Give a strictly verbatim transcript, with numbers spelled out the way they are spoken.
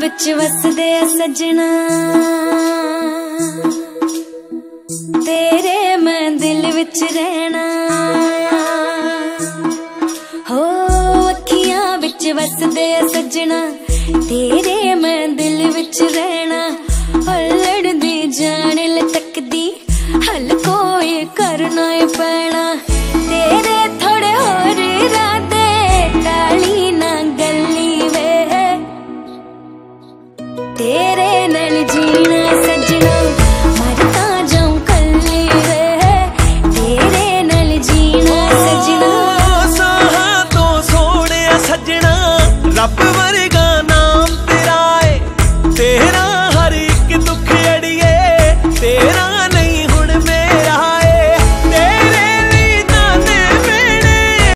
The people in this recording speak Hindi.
विच वसदे सजना, तेरे मैं दिल विच रहना। हो अखियां विच वसदे सजना, तेरे मैं दिल विच रहना। लड़दी जान लटकदी हल कोई करना ही पैना। तेरे थोड़े होर इरादे टाली ना गली वे, तेरे नाल जीना सजना मरता जाऊं कली वे, तेरे नाल जीना सजना। साहा तो सोने सजना रब वर्गा नाम तेरा है, तेरा